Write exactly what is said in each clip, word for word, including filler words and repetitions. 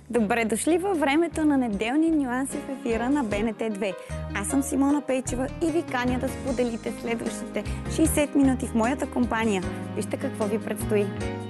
Добре дошли във времето на неделни нюанси в ефира на Б Н Т две. Аз съм Симона Пейчева и ви каня да споделите следващите шейсет минути в моята компания. Вижте какво ви предстои.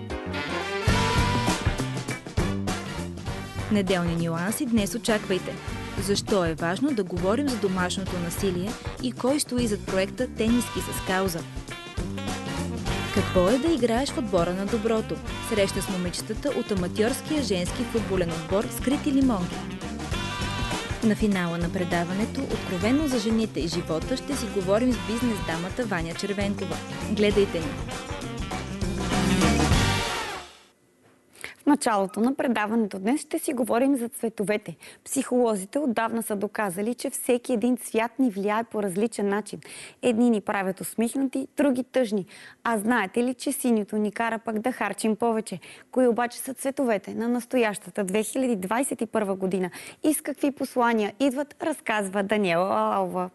Неделни нюанси днес очаквайте. Защо е важно да говорим за домашното насилие и кой стои зад проекта Тениски с кауза? Какво е да играеш в отбора на доброто? Среща с момичетата от аматьорския женски футболен отбор Скрити лимонки. На финала на предаването Откровено за жените и живота ще си говорим с бизнес дамата Ваня Червенкова. Гледайте ни! В началото на предаването днес ще си говорим за цветовете. Психолозите отдавна са доказали, че всеки един цвят ни влияе по различен начин. Едни ни правят усмихнати, други тъжни. А знаете ли, че синьото ни кара пък да харчим повече? Кои обаче са цветовете на настоящата две хиляди двадесет и първа година? И с какви послания идват, разказва Даниела Алва.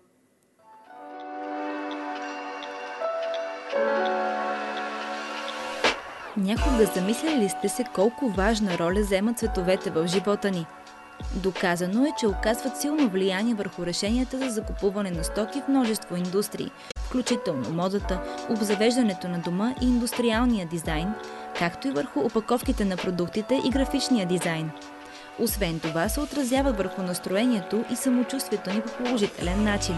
Някога замисляли ли сте се колко важна роля вземат цветовете в живота ни? Доказано е, че оказват силно влияние върху решенията за закупуване на стоки в множество индустрии, включително модата, обзавеждането на дома и индустриалния дизайн, както и върху опаковките на продуктите и графичния дизайн. Освен това се отразяват върху настроението и самочувствието ни по положителен начин.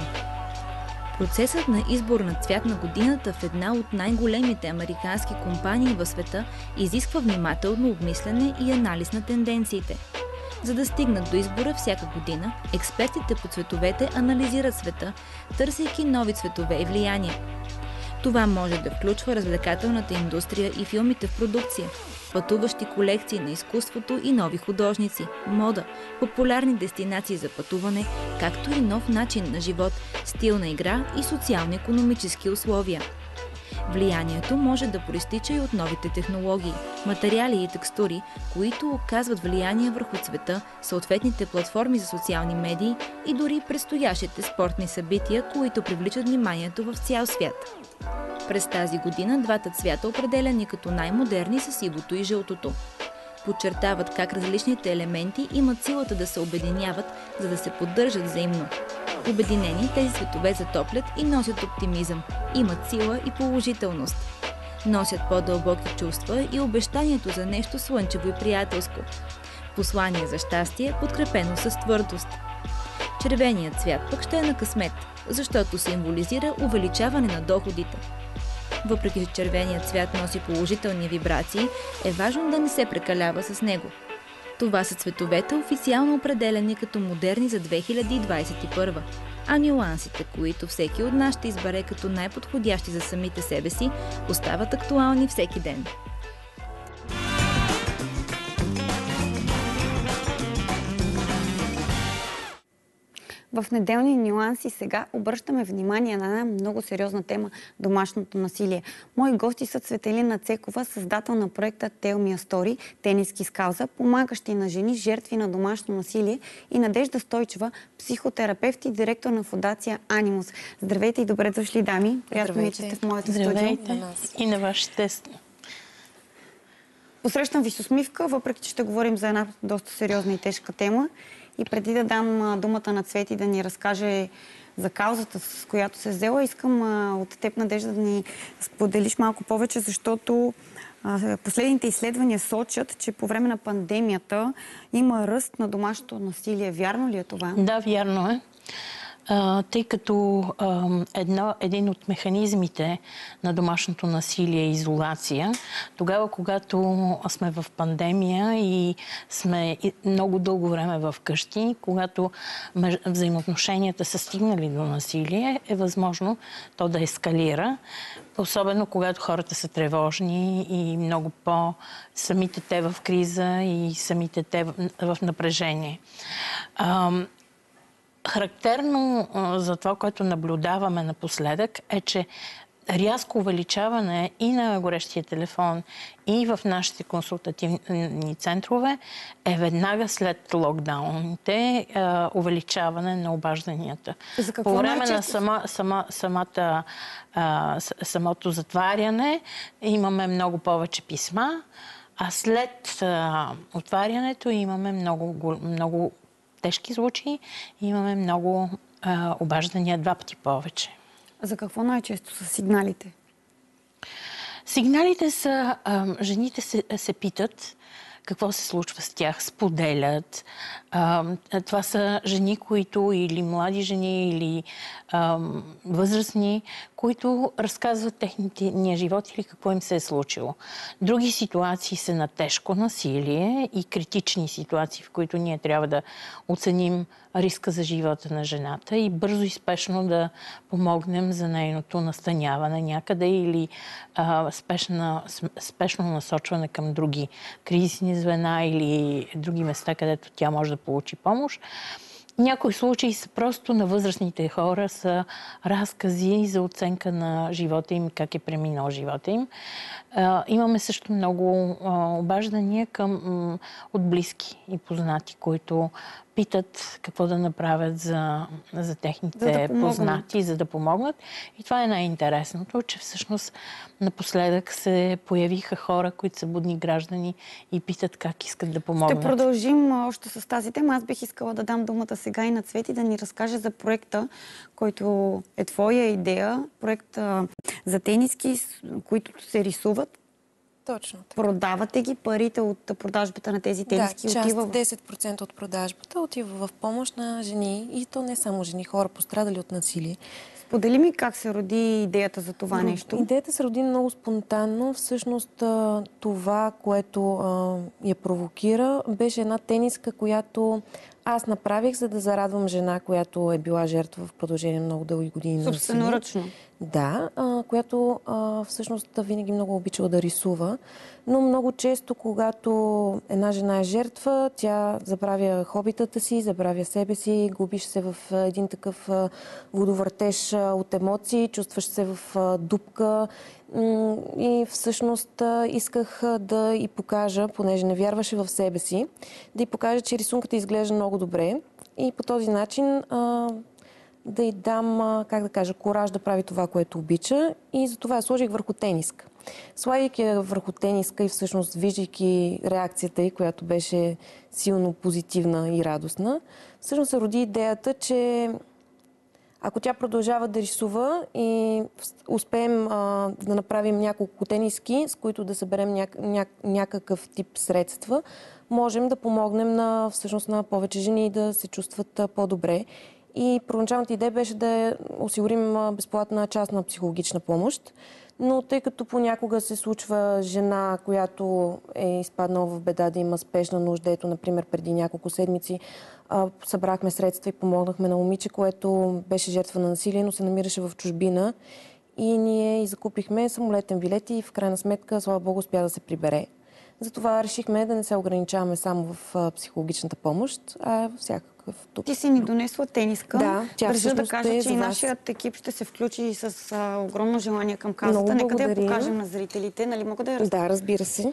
Процесът на избор на цвят на годината в една от най-големите американски компании в света изисква внимателно обмислене и анализ на тенденциите. За да стигнат до избора всяка година, експертите по цветовете анализират света, търсейки нови цветове и влияния. Това може да включва развлекателната индустрия и филмите в продукция, пътуващи колекции на изкуството и нови художници, мода, популярни дестинации за пътуване, както и нов начин на живот, стил на игра и социално-икономически условия. Влиянието може да проистича и от новите технологии, материали и текстури, които оказват влияние върху цвета, съответните платформи за социални медии и дори предстоящите спортни събития, които привличат вниманието в цял свят. През тази година двата цвята, определени като най-модерни, са сивото и жълтото. Подчертават как различните елементи имат силата да се обединяват, за да се поддържат взаимно. Обединени, тези цветове затоплят и носят оптимизъм, имат сила и положителност. Носят по-дълбоки чувства и обещанието за нещо слънчево и приятелско. Послание за щастие, подкрепено с твърдост. Червеният цвят пък ще е на късмет, защото символизира увеличаване на доходите. Въпреки че червеният цвят носи положителни вибрации, е важно да не се прекалява с него. Това са цветовете, официално определени като модерни за две хиляди двадесет и първа, а нюансите, които всеки от нас ще избере като най-подходящи за самите себе си, остават актуални всеки ден. В неделни нюанси сега обръщаме внимание на една много сериозна тема – домашното насилие. Мои гости са Цветелина Цекова, създател на проекта Tell Me a Story, Тениски с кауза, помагащи на жени, жертви на домашно насилие, и Надежда Стойчева, психотерапевт и директор на фондация Анимус. Здравейте и добре дошли, дами. Приятно ми е, че сте в моето студио. Здравейте и на вашите. Посрещам ви с усмивка, въпреки че ще говорим за една доста сериозна и тежка тема. И преди да дам думата на Цвети да ни разкаже за каузата, с която се взела, искам а, от теб, Надежда, да ни споделиш малко повече, защото а, последните изследвания сочат, че по време на пандемията има ръст на домашното насилие. Вярно ли е това? Да, вярно е. А, тъй като а, едно, един от механизмите на домашното насилие е изолация, тогава, когато сме в пандемия и сме много дълго време в къщи, когато взаимоотношенията са стигнали до насилие, е възможно то да ескалира. Особено когато хората са тревожни и много по самите те в криза и самите те в, в напрежение. А, Характерно за това, което наблюдаваме напоследък, е, че рязко увеличаване и на горещия телефон, и в нашите консултативни центрове е веднага след локдауните увеличаване на обажданията. По време на сама, сама, самата, самото затваряне имаме много повече писма, А след а, отварянето имаме много, много тежки случаи и имаме много а, обаждания, два пъти повече. А за какво най-често са сигналите? Сигналите са, а, жените се, се питат какво се случва с тях, споделят. А, това са жени, които или млади жени, или а, възрастни, които разказват техния живот или какво им се е случило. Други ситуации са на тежко насилие и критични ситуации, в които ние трябва да оценим риска за живота на жената и бързо и спешно да помогнем за нейното настаняване някъде или а, спешна, спешно насочване към други кризисни звена или други места, където тя може да получи помощ. Някои случаи са просто на възрастните хора, са разкази за оценка на живота им, как е преминал живота им. А, имаме също много а, обаждания към, от близки и познати, които питат какво да направят за, за техните за да познати, за да помогнат. И това е най-интересното, че всъщност напоследък се появиха хора, които са будни граждани и питат как искат да помогнат. Ще продължим още с тази тема. Аз бих искала да дам думата сега и на Цвети да ни разкаже за проекта, който е твоя идея. Проект за тениски, които се рисуват. Точно така. Продавате ги, парите от продажбата на тези тениски да, отива част, десет процента от продажбата отива в помощ на жени и то не само жени, хора пострадали от насилие. Сподели ми как се роди идеята за това Но, нещо. Идеята се роди много спонтанно. Всъщност това, което а, я провокира, беше една тениска, която аз направих, за да зарадвам жена, която е била жертва в продължение на много дълги години. Собственоръчно. Да, а, която а, всъщност винаги много обичала да рисува. Но много често, когато една жена е жертва, тя забравя хобитата си, забравя себе си, губиш се в един такъв водовъртеж от емоции, чувстваш се в дупка. И всъщност исках да й покажа, понеже не вярваше в себе си, да й покажа, че рисунката изглежда много добре. И по този начин да й дам, как да кажа, кураж да прави това, което обича. И затова я сложих върху тениска. Слагайки я върху тениска и всъщност виждайки реакцията й, която беше силно позитивна и радостна, всъщност се роди идеята, че ако тя продължава да рисува и успеем а, да направим няколко тениски, с които да съберем няк- няк- някакъв тип средства, можем да помогнем на, всъщност, на повече жени да се чувстват а, по-добре. И първоначалната идея беше да осигурим безплатна частна психологична помощ. Но тъй като понякога се случва жена, която е изпаднала в беда, да има спешна нужда, ето, например, преди няколко седмици а, събрахме средства и помогнахме на момиче, което беше жертва на насилие, но се намираше в чужбина. И ние и закупихме самолетен билет и в крайна сметка, слава Богу, успя да се прибере. Затова решихме да не се ограничаваме само в а, психологичната помощ, а всякакъв тук. Ти си ни донесла тениска. Да, тя Държа да кажа, е че и нашият екип ще се включи с а, огромно желание към казата. Нека да я покажем на зрителите. Нали мога да я разкажа? Да, разбира се.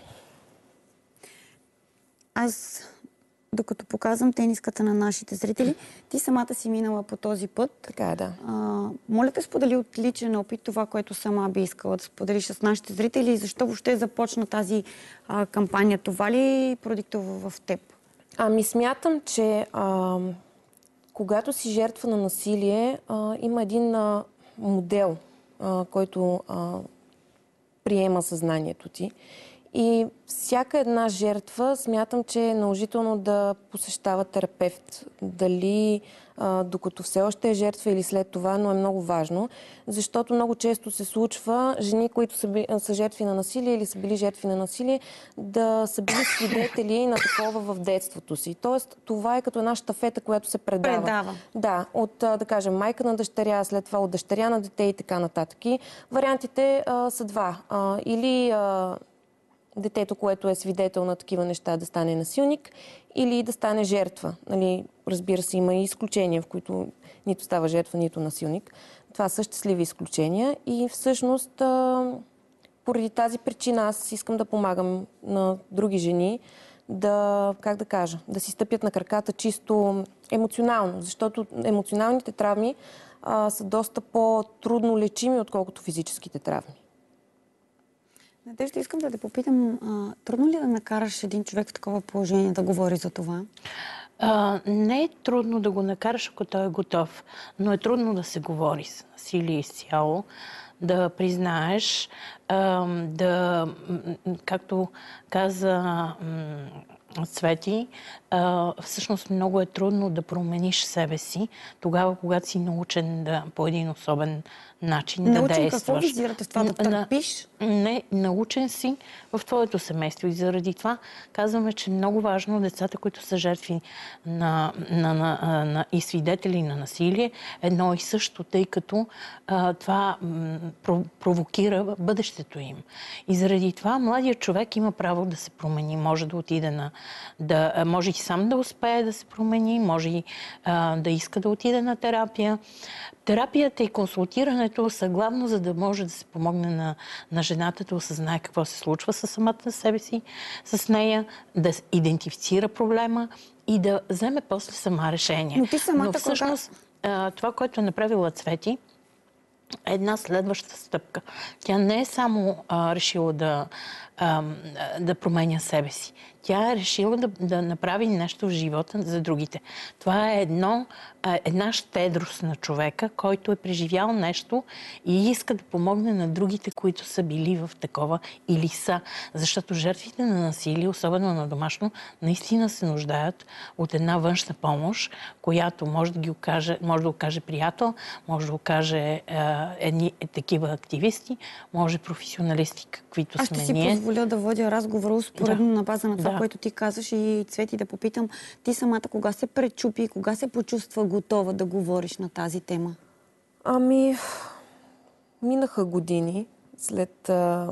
Аз, докато показвам тениската на нашите зрители, ти самата си минала по този път. Така е, да. А, моля те, сподели от личен опит това, което сама би искала да споделиш с нашите зрители и защо въобще започна тази а, кампания. Това ли продиктува в теб? Ами смятам, че а, когато си жертва на насилие, а, има един а, модел, а, който а, приема съзнанието ти. И всяка една жертва смятам, че е наложително да посещава терапевт. Дали а, докато все още е жертва или след това, но е много важно, защото много често се случва жени, които са, са жертви на насилие или са били жертви на насилие, да са били свидетели на такова в детството си. Тоест, това е като една щафета, която се предава. Предава. Да, от, да кажем, майка на дъщеря, след това от дъщеря на дете и така нататък. И вариантите а, са два. А, или а, детето, което е свидетел на такива неща, да стане насилник или да стане жертва. Нали, разбира се, има и изключения, в които нито става жертва, нито насилник. Това са щастливи изключения и всъщност а, поради тази причина аз искам да помагам на други жени да, как да кажа, да си стъпят на краката чисто емоционално, защото емоционалните травми а, са доста по-трудно лечими, отколкото физическите травми. Надежда, искам да те попитам, а, трудно ли да накараш един човек в такова положение да говори за това? А, не е трудно да го накараш, ако той е готов, но е трудно да се говори с насилие изцяло, да признаеш, а, да, както каза Цвети, а, всъщност много е трудно да промениш себе си тогава, когато си научен да, по един особен начин научен, да действаш. Какво визирате в това? Да търпиш? Не, научен си в твоето семейство. И заради това казваме, че е много важно децата, които са жертви на, на, на, на, и свидетели на насилие, едно и също, тъй като а, това м, провокира бъдещето им. И заради това младият човек има право да се промени. Може да отиде на... Да, може и сам да успее да се промени, може и а, да иска да отиде на терапия. Терапията и консултирането са главно, за да може да се помогне на, на жената да осъзнае какво се случва със самата себе си, с нея, да идентифицира проблема и да вземе после сама решение. Но ти самата Но всъщност кога... това, което е направила Цвети, е една следваща стъпка. Тя не е само а, решила да, а, да променя себе си. Тя е решила да, да направи нещо в живота за другите. Това е едно, една щедрост на човека, който е преживял нещо и иска да помогне на другите, които са били в такова или са. Защото жертвите на насилие, особено на домашно, наистина се нуждаят от една външна помощ, която може да ги окаже, може да окаже приятел, може да окаже е, едни е, такива активисти, може професионалисти, каквито сме ние. Аз ще си позволя да водя разговор успоредно да. на база на това, да. което ти казваш, и Цвети да попитам, ти самата кога се пречупи, кога се почувства готова да говориш на тази тема? Ами, минаха години след, а,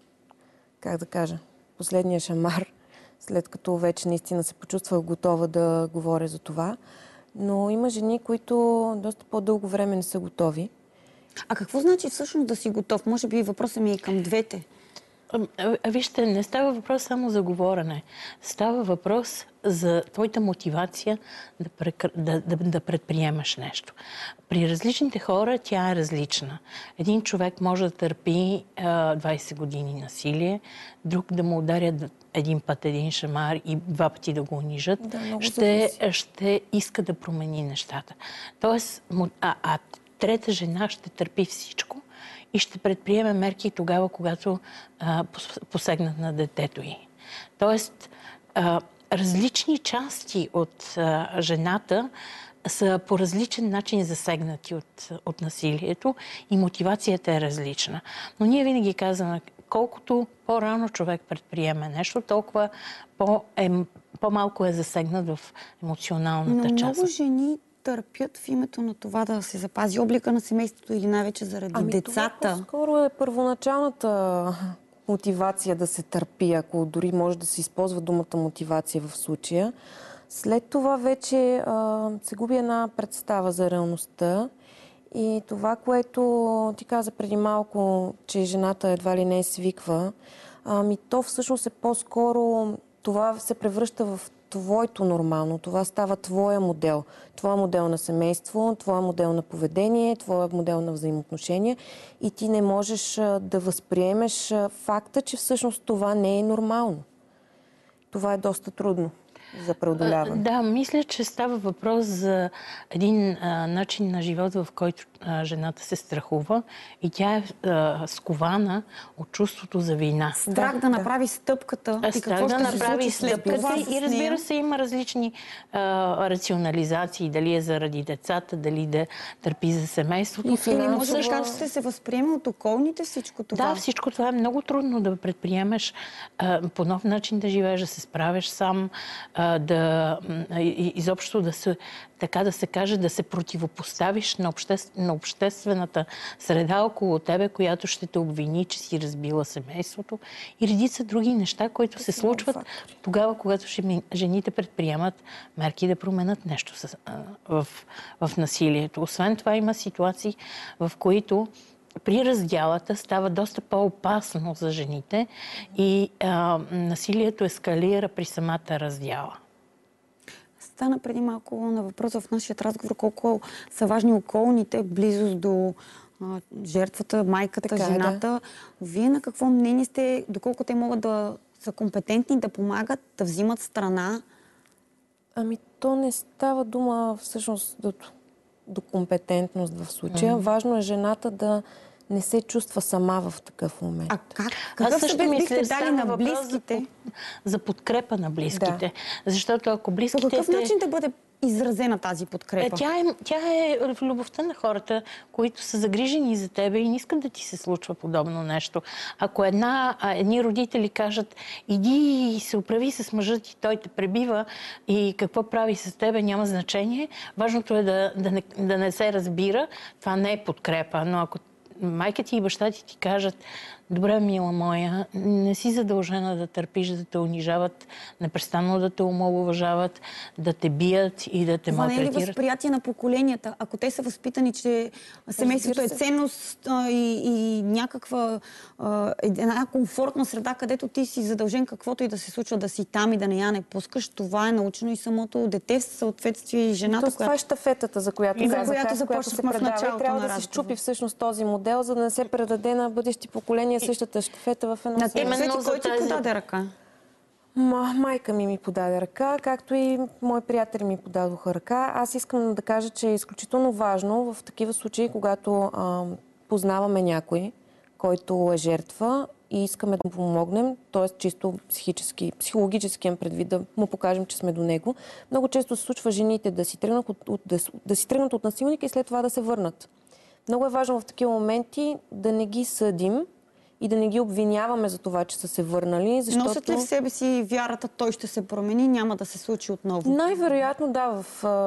как да кажа, последния шамар, след като вече наистина се почувствах готова да говоря за това. Но има жени, които доста по-дълго време не са готови. А какво значи всъщност да си готов? Може би въпросът ми е към двете. Вижте, не става въпрос само за говорене. Става въпрос за твоята мотивация да, прекр... да, да, да предприемаш нещо. При различните хора тя е различна. Един човек може да търпи а, двайсет години насилие, друг да му ударят един път един шамар и два пъти да го унижат. Да, ще, ще иска да промени нещата. Тоест, а, а трета жена ще търпи всичко и ще предприеме мерки тогава, когато а, посегнат на детето й. Тоест, а, различни части от а, жената са по различен начин засегнати от, от насилието и мотивацията е различна. Но ние винаги казваме, колкото по-рано човек предприеме нещо, толкова по, е, по-малко е засегнат в емоционалната Но част. Много жени търпят в името на това да се запази облика на семейството или най-вече заради ами децата. Това по-скоро е първоначалната мотивация да се търпи, ако дори може да се използва думата мотивация в случая. След това вече а, се губи една представа за реалността и това, което ти каза преди малко, че жената едва ли не свиква, ами то всъщност е по-скоро, това се превръща в твоето нормално. Това става твоя модел. Твоя модел на семейство, твоя модел на поведение, твоя модел на взаимоотношения и ти не можеш да възприемеш факта, че всъщност това не е нормално. Това е доста трудно за преодоляване. Да, мисля, че става въпрос за един а, начин на живот, в който а, жената се страхува и тя е а, скована от чувството за вина. Страх да, да направи стъпката. А, и страх какво да ще направи се случи след това и разбира се, има различни а, рационализации. Дали е заради децата, дали да търпи за семейството. И или може да кажете, ще се възприема от околните всичко това? Да, всичко това е много трудно да предприемеш, а, по нов начин да живееш, да се справиш сам, а, да изобщо да се, така да се каже, да се противопоставиш на, обществ, на обществената среда около тебе, която ще те обвини, че си разбила семейството и редица други неща, които се случват тогава, когато жените предприемат мерки да променят нещо с, а, в, в насилието. Освен това има ситуации, в които при раздялата става доста по-опасно за жените и а, насилието ескалира при самата раздяла. Стана преди малко на въпрос в нашия разговор колко са важни околните, близост до а, жертвата, майката, Така е, жената. да. Вие на какво мнение сте, доколко те могат да са компетентни да помагат, да взимат страна? Ами то не става дума всъщност до, до компетентност в случая. Mm-hmm. Важно е жената да не се чувства сама в такъв момент. А как? Какъв съвет бихте дали на близките? За, за подкрепа на близките. Да. Защото ако близките... По какъв те... начин да бъде изразена тази подкрепа? Е, тя, е, тя е в любовта на хората, които са загрижени за тебе и не искат да ти се случва подобно нещо. Ако една, едни родители кажат, иди и се оправи с мъжа ти, той те пребива и какво прави с тебе, няма значение. Важното е да, да, не, да не се разбира. Това не е подкрепа, но ако майка ти и баща ти ти кажат, добре, мила моя, не си задължена да търпиш, да те унижават, непрестанно да те омаловажават, да те бият и да те малтретират. Това не е ли възприятие на поколенията? Ако те са възпитани, че семейството е ценност а, и, и някаква а, една комфортна среда, където ти си задължен каквото и да се случва, да си там и да не я не пускаш, това е научено и самото дете в съответствие и жената, Тоест, която... това е щафетата, за която и казах, за която която започнахме в началото. Трябва на да се щупи всъщност този модел, за да не се предаде на бъдещи поколения същата щафета в едно на семейство. Именно кой ти тази... подаде ръка? Ма, майка ми ми подаде ръка, както и мои приятели ми подадоха ръка. Аз искам да кажа, че е изключително важно в такива случаи, когато а, познаваме някой, който е жертва и искаме да му помогнем, т.е. чисто психически, психологически им предвид, да му покажем, че сме до него. Много често се случва жените да си тръгнат от, от, да, да си тръгнат от насилника и след това да се върнат. Много е важно в такива моменти да не ги съдим и да не ги обвиняваме за това, че са се върнали, защото... Носят ли в себе си вярата, той ще се промени, няма да се случи отново? Най-вероятно, да. В,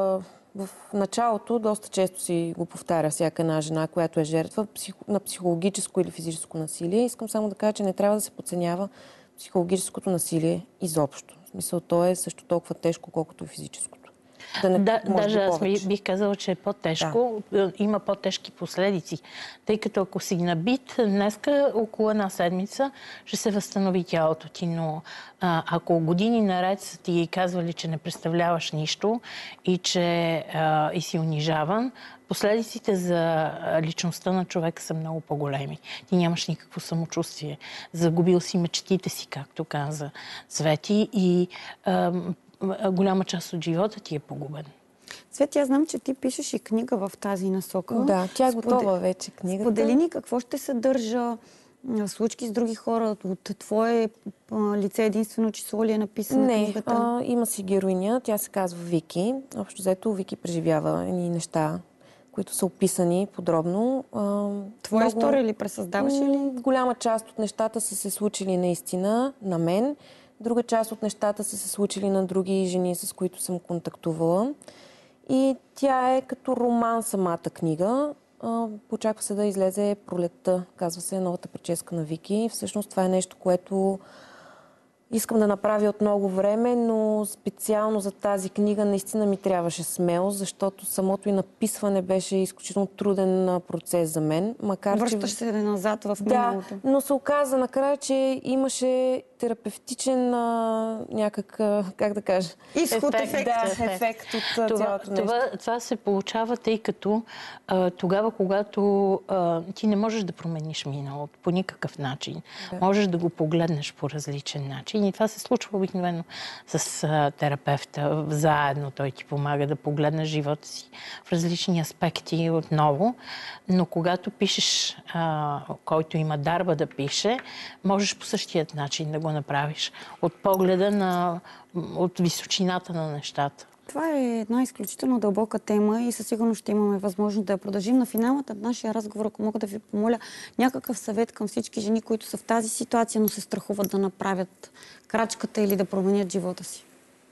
в началото доста често си го повтаря всяка една жена, която е жертва на психологическо или физическо насилие. Искам само да кажа, че не трябва да се подценява психологическото насилие изобщо. В смисъл, то е също толкова тежко, колкото и физическото. Да не, да, даже аз повече. бих казала, че е по-тежко. Да. Има по-тежки последици. Тъй като ако си набит, днеска около една седмица ще се възстанови тялото ти. Но а, ако години наред са ти казвали, че не представляваш нищо и че а, и си унижаван, последиците за личността на човека са много по-големи. Ти нямаш никакво самочувствие. Загубил си мечтите си, както каза Цвети, и а, голяма част от живота ти е погубен. Цвети, аз знам, че ти пишеш и книга в тази насока. Да, тя е готова Сподел... вече книгата. Сподели ни какво ще съдържа, случки с други хора, от твое лице единствено число ли е написана Не, книгата? Не, има си героиня, тя се казва Вики. Общо взето Вики преживява едни неща, които са описани подробно. Твоя много... история ли пресъздаваш или? Голяма част от нещата са се случили наистина на мен. Друга част от нещата са се случили на други жени, с които съм контактувала. И тя е като роман самата книга. Очаква се да излезе пролетта, казва се, новата прическа на Вики. Всъщност това е нещо, което искам да направя от много време, но специално за тази книга наистина ми трябваше смелост, защото самото и написване беше изключително труден процес за мен. Макар, Връщаш че... се назад в да, миналото. Но се оказа накрая, че имаше терапевтичен а, някак, а, как да кажа... Изход, ефект. ефект. Да, ефект. ефект от това, цялото нещо. Това, това се получава, тъй като а, тогава, когато а, ти не можеш да промениш миналото по никакъв начин. Да. Можеш да го погледнеш по различен начин. И това се случва обикновено с а, терапевта. Заедно той ти помага да погледнеш живота си в различни аспекти отново. Но когато пишеш, а, който има дарба да пише, можеш по същият начин да го направиш. От погледа на, от височината на нещата. Това е една изключително дълбока тема и със сигурност ще имаме възможност да я продължим. На финалата на нашия разговор, ако мога да ви помоля някакъв съвет към всички жени, които са в тази ситуация, но се страхуват да направят крачката или да променят живота си.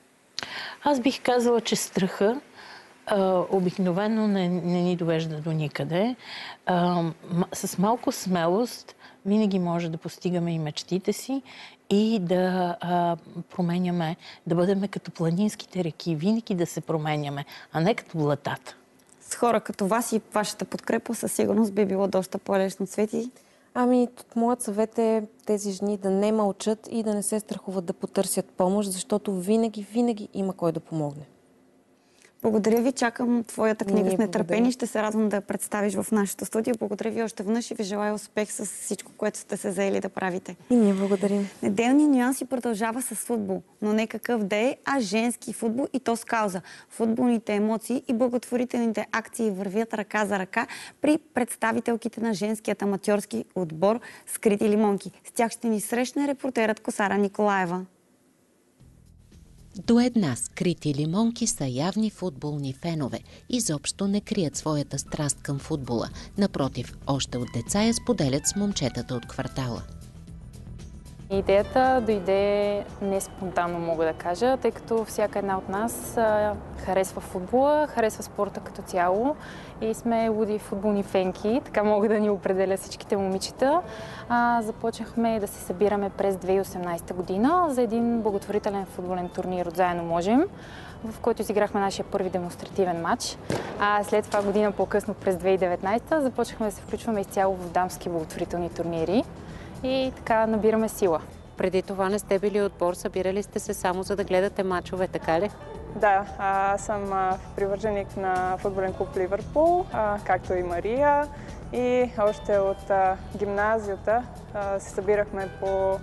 Аз бих казала, че страха а, обикновено не, не ни довежда до никъде. А, с малко смелост винаги може да постигаме и мечтите си и да а, променяме, да бъдем като планинските реки, винаги да се променяме, а не като блатата. С хора като вас и вашата подкрепа със сигурност би било доста по-лесно. Цвети? Ами, моят съвет е тези жени да не мълчат и да не се страхуват да потърсят помощ, защото винаги, винаги има кой да помогне. Благодаря ви, чакам твоята книга Ние с нетърпение. благодаря. Ще се радвам да я представиш в нашото студио. Благодаря ви още веднъж и ви желая успех с всичко, което сте се заели да правите. И ние благодарим. Неделни нюанси продължава с футбол, но не какъв да е, а женски футбол и то с кауза. Футболните емоции и благотворителните акции вървят ръка за ръка при представителките на женският аматьорски отбор Скрити лимонки. С тях ще ни срещне репортерът Косара Николаева. До една скрити лимонки са явни футболни фенове. Изобщо не крият своята страст към футбола. Напротив, още от деца я споделят с момчетата от квартала. Идеята дойде не спонтанно, мога да кажа, тъй като всяка една от нас а, харесва футбола, харесва спорта като цяло и сме луди футболни фенки, така мога да ни определя всичките момичета. А, започнахме да се събираме през две хиляди и осемнадесета година за един благотворителен футболен турнир от Заедно можем, в който изиграхме нашия първи демонстративен матч. А след това година по-късно, през две хиляди и деветнадесета, започнахме да се включваме изцяло в дамски благотворителни турнири. И така набираме сила. Преди това не сте били отбор, събирали сте се само за да гледате мачове, така ли? Да, аз съм а, привърженик на футболен клуб Ливърпул, а, както и Мария. И още от а, гимназията а, се събирахме по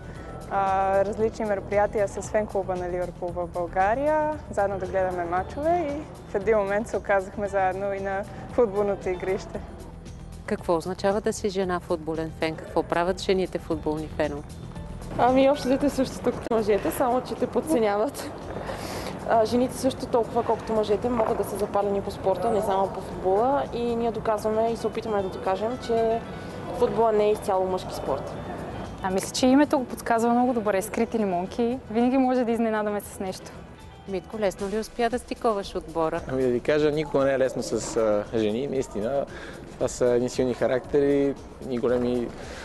а, различни мероприятия с фен-клуба на Ливърпул в България, заедно да гледаме мачове и в един момент се оказахме заедно и на футболното игрище. Какво означава да си жена футболен фен? Какво правят жените футболни фенове? Ами общо взето същото като мъжете, само че те подценяват. А, жените също толкова, колкото мъжете, могат да са запалени по спорта, не само по футбола. И ние доказваме и се опитваме да докажем, че футбола не е изцяло мъжки спорт. А мисля, че името го подсказва много добре. Скрити лимонки. Винаги може да изненадаме с нещо. Митко, лесно ли успя да стиковаш отбора? Ами да ви кажа, никога не е лесно с а, жени, наистина. Това са едни силни характери, едни големи,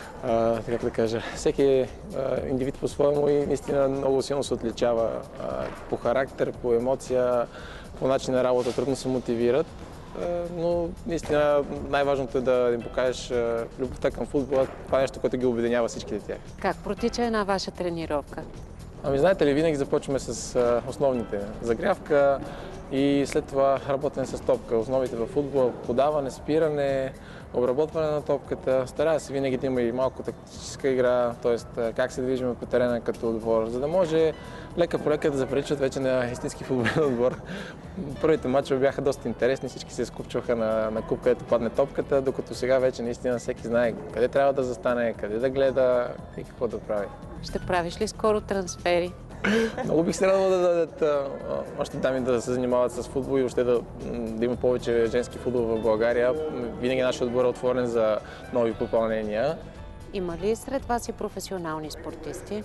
а, как да кажа, всеки е а, индивид по-своему и наистина много силно се отличава а, по характер, по емоция, по начин на работа, трудно се мотивират. А, но наистина най-важното е да им покажеш а, любовта към футбола, това е нещо, което ги обединява всичките тях. Как протича една ваша тренировка? Ами знаете ли, винаги започваме с а, основните. Загрявка и след това работене с топка. Основите във футбола, подаване, спиране, обработване на топката. Старая се винаги да има и малко тактическа игра, т.е. как се движим по терена като отбор, за да може лека по лека да заприличат вече на истински футболен отбор. Първите мачове бяха доста интересни, всички се скупчваха на, на куп, където падне топката, докато сега вече наистина всеки знае къде трябва да застане, къде да гледа и какво да прави. Ще правиш ли скоро трансфери? Много бих се радвал да дадат а, още дами да се занимават с футбол и въобще да, да има повече женски футбол в България. Винаги нашия отбор е отворен за нови попълнения. Има ли сред вас и професионални спортисти?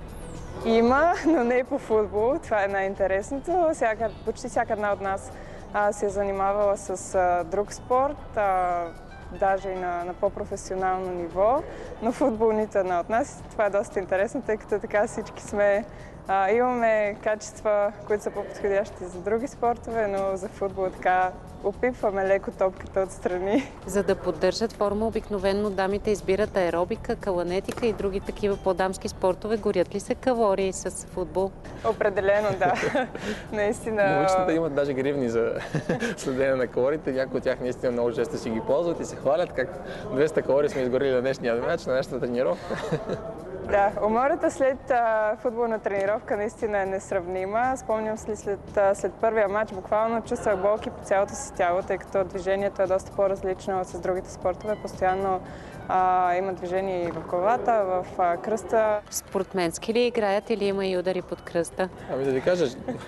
Има, но не по футбол. Това е най-интересното. Всяка, почти всяка една от нас а, се е занимавала с а, друг спорт, а, даже и на, на по-професионално ниво, но футбол нито една от нас. Това е доста интересно, тъй като така всички сме, а, имаме качества, които са по-подходящи за други спортове, но за футбол така опипваме леко топката отстрани. За да поддържат форма, обикновено дамите избират аеробика, каланетика и други такива по-дамски спортове. Горят ли се калории с футбол? Определено, да. Наистина. Момичетата имат даже гривни за следене на калориите. Някои от тях наистина много често си ги ползват и се хвалят как двеста калории сме изгорили на днешния мач, на нашата тренировка. Да, умората след а, футболна тренировка наистина е несравнима. Спомням си след, а, след първия матч буквално чувствах болки по цялото си тяло, тъй като движението е доста по-различно с другите спортове. Постоянно а, има движение и в главата, в а, кръста. Спортменски ли играят или има и удари под кръста? Ами да ви кажа...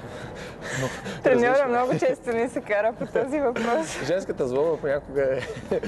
Треньора много често ни се кара по този въпрос. Женската злоба понякога е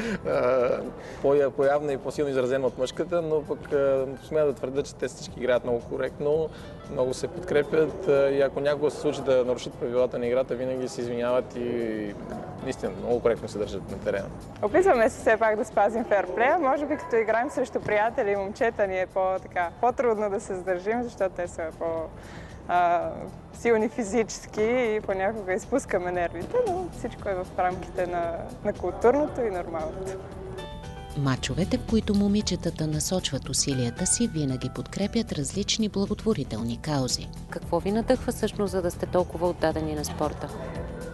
по-явна и по-силно изразена от мъжката, но пък смея да твърдя, че те всички играят много коректно, много се подкрепят и ако някога се случи да нарушат правилата на играта, винаги се извиняват и наистина много коректно се държат на терена. Опитваме се все пак да спазим ферплея. Може би като играем срещу приятели и момчета ни е по-трудно да се сдържим, защото те са по... А, силни физически и понякога изпускаме нервите, но всичко е в рамките на, на културното и нормалното. Мачовете, в които момичетата насочват усилията си, винаги подкрепят различни благотворителни каузи. Какво ви надъхва всъщност, за да сте толкова отдадени на спорта?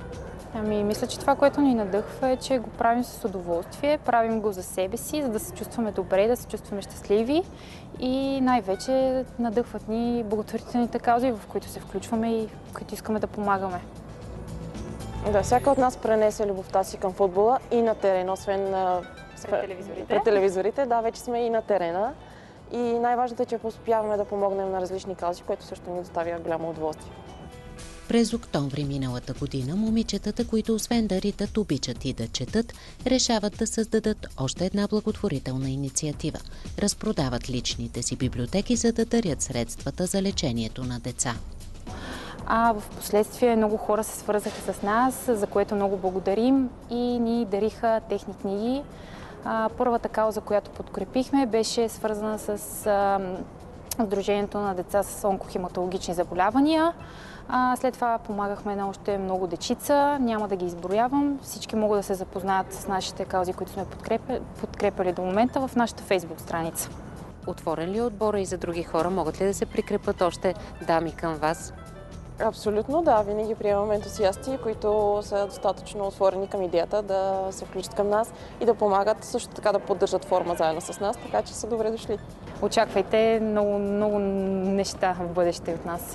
Ами, мисля, че това, което ни надъхва е, че го правим с удоволствие, правим го за себе си, за да се чувстваме добре, да се чувстваме щастливи и най-вече надъхват ни благотворителните каузи, в които се включваме и в които искаме да помагаме. Да, всяка от нас пренесе любовта си към футбола и на терена, освен на... Пред телевизорите. Пред телевизорите, да, вече сме и на терена. И най-важното е, че успяваме да помогнем на различни каузи, което също ни доставя голямо удоволствие. През октомври миналата година момичетата, които освен да ритат, обичат и да четат, решават да създадат още една благотворителна инициатива. Разпродават личните си библиотеки, за да дарят средствата за лечението на деца. А в последствие много хора се свързаха с нас, за което много благодарим и ни дариха техни книги. Първата кауза, която подкрепихме, беше свързана с Сдружението на деца с онкохематологични заболявания. След това помагахме на още много дечица, няма да ги изброявам. Всички могат да се запознаят с нашите каузи, които сме подкрепили до момента в нашата Фейсбук страница. Отворен ли е отбора и за други хора? Могат ли да се прикрепят още дами към вас? Абсолютно, да. Винаги приемаме ентусиасти, които са достатъчно отворени към идеята да се включат към нас и да помагат също така да поддържат форма заедно с нас, така че са добре дошли. Очаквайте много, много неща в бъдеще от нас.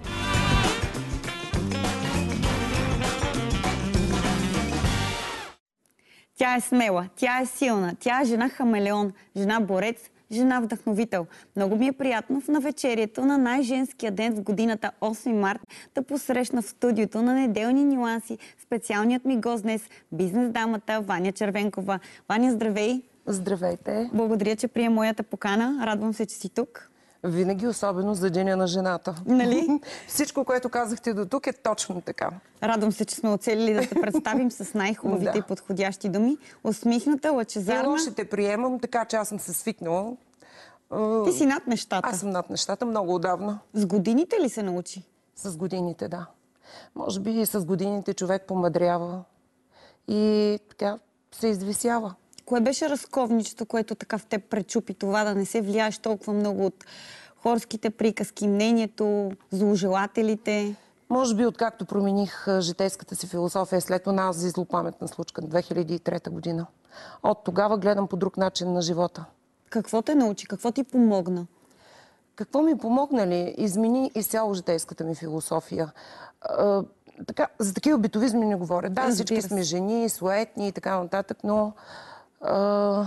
Тя е смела, тя е силна, тя е жена хамелеон, жена борец, жена вдъхновител. Много ми е приятно в навечерието на най-женския ден в годината осми март да посрещна в студиото на Неделни нюанси специалният ми гост днес, бизнес дамата Ваня Червенкова. Ваня, здравей! Здравейте! Благодаря, че прие моята покана. Радвам се, че си тук. Винаги, особено за Деня на жената. Нали? Всичко, което казахте до тук, е точно така. Радвам се, че сме оцелили да те представим с най-хубавите да. и подходящи думи. Усмихната, лъчезарна. И лошите приемам, така че аз съм се свикнала. Ти си над нещата. Аз съм над нещата много отдавна. С годините ли се научи? С годините, да. Може би и с годините човек помъдрява и така се извисява. Кое беше разковничето, което така в теб пречупи това да не се влияеш толкова много от хорските приказки, мнението, зложелателите? Може би откакто промених житейската си философия след онази злопаметна случка на две хиляди и трета година. От тогава гледам по друг начин на живота. Какво те научи? Какво ти помогна? Какво ми помогна ли? Измени изцяло житейската ми философия. А, така, за такива битовизми не говоря. Да, Разбира всички се. сме жени, суетни и така нататък, но а,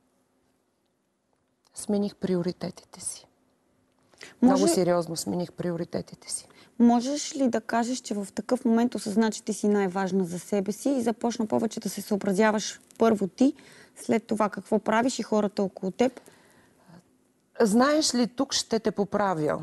смених приоритетите си. Може... Много сериозно смених приоритетите си. Можеш ли да кажеш, че в такъв момент осъзна, че ти си най-важна за себе си и започна повече да се съобразяваш първо ти, след това какво правиш и хората около теб? Знаеш ли, тук ще те поправя.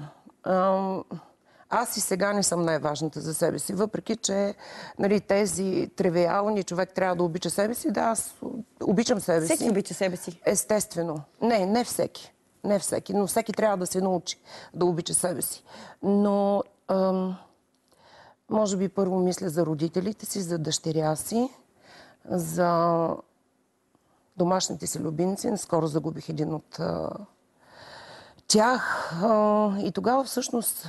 Аз и сега не съм най-важната за себе си, въпреки че нали, тези тривиални човек трябва да обича себе си. Да, аз обичам себе всеки си. Всеки обича себе си. Естествено. Не, не всеки. Не всеки, но всеки трябва да се научи да обича себе си. Но ам, може би първо мисля за родителите си, за дъщеря си, за домашните си любимци. Скоро загубих един от а, тях. А, и тогава всъщност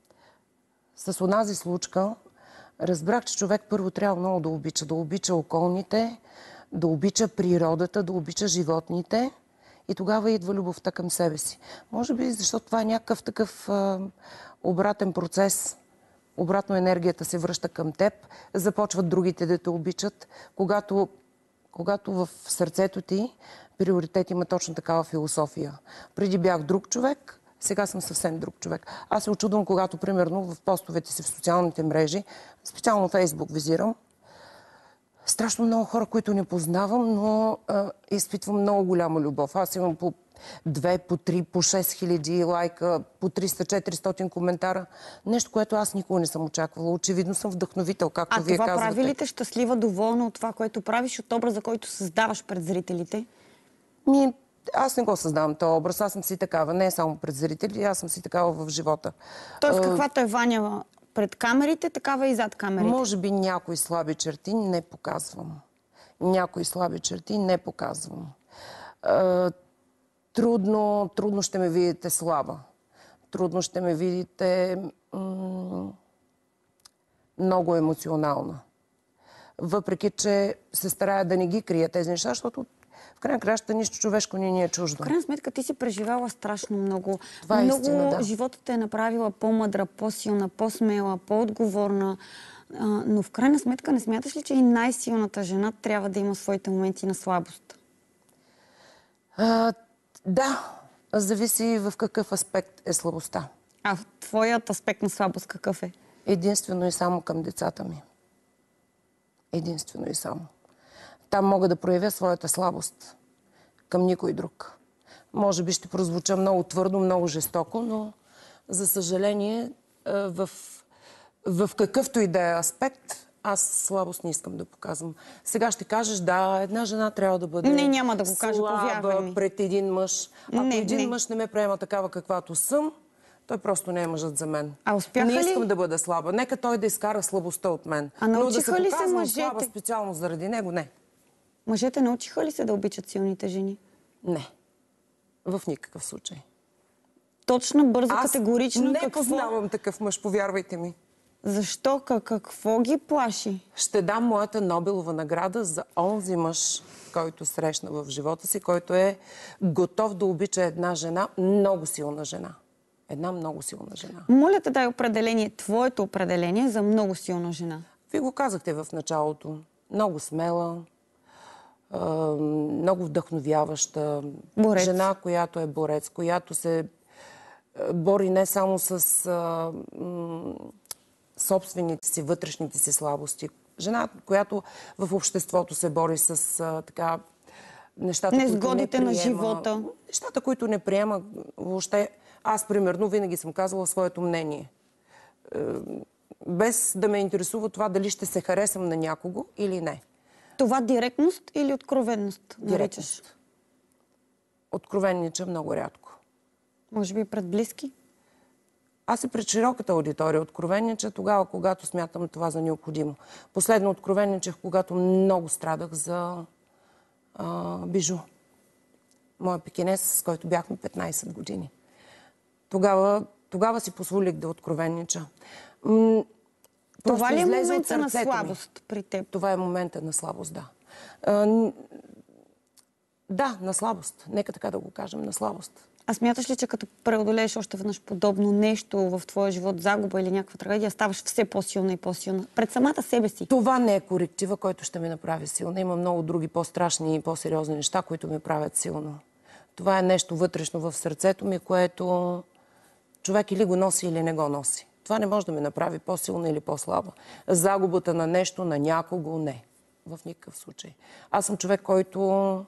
с онази случка разбрах, че човек първо трябва много да обича. Да обича околните, да обича природата, да обича животните. И тогава идва любовта към себе си. Може би, защото това е някакъв такъв а, обратен процес. Обратно енергията се връща към теб. Започват другите да те обичат. Когато, когато в сърцето ти приоритет има точно такава философия. Преди бях друг човек, сега съм съвсем друг човек. Аз се очудвам, когато, примерно, в постовете си в социалните мрежи, специално Фейсбук визирам, страшно много хора, които не познавам, но а, изпитвам много голяма любов. Аз имам по две, по три, по шест хиляди лайка, по триста-четиристотин коментара. Нещо, което аз никога не съм очаквала. Очевидно съм вдъхновител, както а вие казвате. А това прави ли те щастлива, доволна от това, което правиш, от образа, който създаваш пред зрителите? Ми, аз не го създавам този образ. Аз съм си такава. Не само пред зрители, аз съм си такава в живота. Тоест, каквато е Ваня пред камерите, такава и зад камерите? Може би някои слаби черти не показвам. Някои слаби черти не показвам. Е, трудно, трудно ще ме видите слаба. Трудно ще ме видите м- много емоционална. въпреки че се старая да не ги крия тези неща, защото в крайна краща нищо човешко не ни е чуждо. В крайна сметка ти си преживяла страшно много. Това е много истина, да. Живота те е направила по-мъдра, по-силна, по-смела, по-отговорна. А, но в крайна сметка не смяташ ли, че и най-силната жена трябва да има своите моменти на слабост? А, да, зависи в какъв аспект е слабостта. А твоят аспект на слабост какъв е? Единствено и само към децата ми. Единствено и само. Там мога да проявя своята слабост. Към никой друг. Може би ще прозвуча много твърдо, много жестоко, но за съжаление в, в какъвто и да е аспект, аз слабост не искам да показвам. Сега ще кажеш, да, една жена трябва да бъде не, няма да го кажа, слаба пред един мъж. Ако не, един не. мъж не ме приема такава каквато съм, той просто не е мъжът за мен. А успяха не искам ли? да бъда слаба. Нека той да изкара слабостта от мен. А но да се научиха ли се показвам мъжете? слаба специално заради него, не. Мъжете научиха ли се да обичат силните жени? Не. В никакъв случай. Точно, бързо, Аз категорично. не какво? познавам такъв мъж, повярвайте ми. Защо? Какво ги плаши? Ще дам моята Нобелова награда за онзи мъж, който срещна в живота си, който е готов да обича една жена, много силна жена. Една много силна жена. Моля те, дай определение, твоето определение за много силна жена. Вие го казахте в началото. Много смела, много вдъхновяваща. Борец. Жена, която е борец, която се бори не само с а, м, собствените си, вътрешните си слабости. Жена, която в обществото се бори с а, така нещата, незгодите които не на приема. живота. Нещата, които не приема въобще. Аз, примерно, винаги съм казвала своето мнение. Без да ме интересува това дали ще се харесам на някого или не. Това директност или откровенност? Директност. Откровеннича много рядко. Може би пред близки? Аз и пред широката аудитория откровеннича тогава, когато смятам това за необходимо. Последно откровенничах, когато много страдах за а, Бижу. Моя пекинес, с който бяхме петнайсет години. Тогава, тогава си позволих да откровеннича. М- Това ли е излезе от момента на сърцето ми. слабост при теб? Това е момента на слабост, да. А, н- да, на слабост. Нека така да го кажем, на слабост. А смяташ ли, че като преодолееш още веднъж подобно нещо в твоя живот, загуба или някаква трагедия, ставаш все по-силна и по-силна? Пред самата себе си. Това не е коректива, който ще ме направи силна. Има много други по-страшни и по-сериозни неща, които ме правят силно. Това е нещо вътрешно в сърцето ми, което човек или го носи, или не го носи. Това не може да ме направи по-силна или по-слаба. Загубата на нещо, на някого, не. В никакъв случай. Аз съм човек, който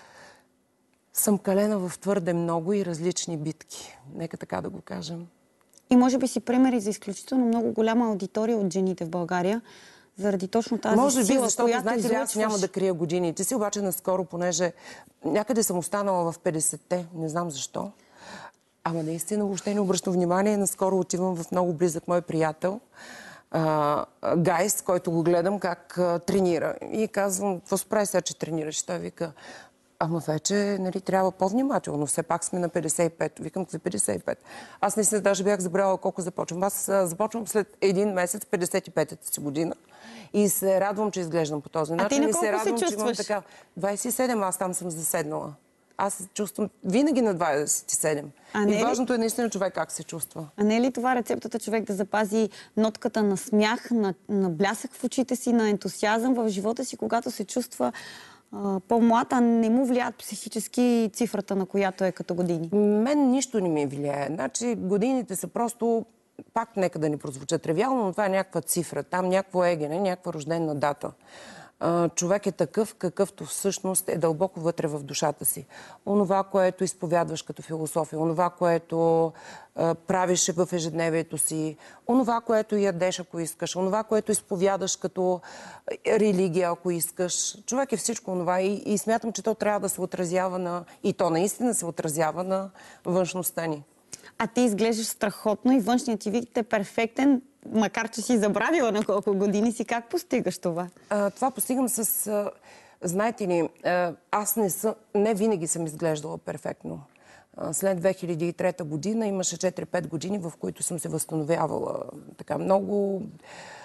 съм калена в твърде много и различни битки. Нека така да го кажем. И може би си примери за изключително много голяма аудитория от жените в България, заради точно тази може би, сила, защото, която знаете ли, аз излъчваш. няма да крия годините си, обаче наскоро, понеже някъде съм останала в петдесетте, не знам защо. Ама наистина въобще не обръщам внимание. Наскоро отивам в много близък мой приятел, а, Гайс, който го гледам как а, тренира. И казвам, какво се прави сега, че тренираш? Той вика, ама вече, нали, трябва по-внимателно. Все пак сме на петдесет и пет. Викам, какви петдесет и пет? Аз наистина даже бях забравила колко започвам. Аз а, започвам след един месец, петдесет и петата си година. И се радвам, че изглеждам по този начин. А ти на и колко се радвам, се че имам чувстваш? така. двайсет и седем, аз там съм заседнала. Аз се чувствам винаги на двайсет и седем. А не и ли? важното е наистина човек как се чувства. А не е ли това рецептата човек да запази нотката на смях, на, на блясък в очите си, на ентусиазъм в живота си, когато се чувства а, по-млад, а не му влияят психически цифрата, на която е като години? Мен нищо не ми влияе. Значи годините са просто, пак нека да ни прозвуча тривиално, но това е някаква цифра. Там някакво егене, някаква рождена дата. Човек е такъв, какъвто всъщност е дълбоко вътре в душата си. Онова, което изповядваш като философия, онова, което а, правиш в ежедневието си, онова, което ядеш, ако искаш, онова, което изповядаш като религия, ако искаш. Човек е всичко онова и, и смятам, че то трябва да се отразява на... И то наистина се отразява на външността ни. А ти изглеждаш страхотно и външният ти вид е перфектен, макар че си забравила на колко години си. Как постигаш това? А, това постигам с... А, знаете ли, а, аз не, съм, не винаги съм изглеждала перфектно. А, след две хиляди и трета година имаше четири-пет години, в които съм се възстановявала така много...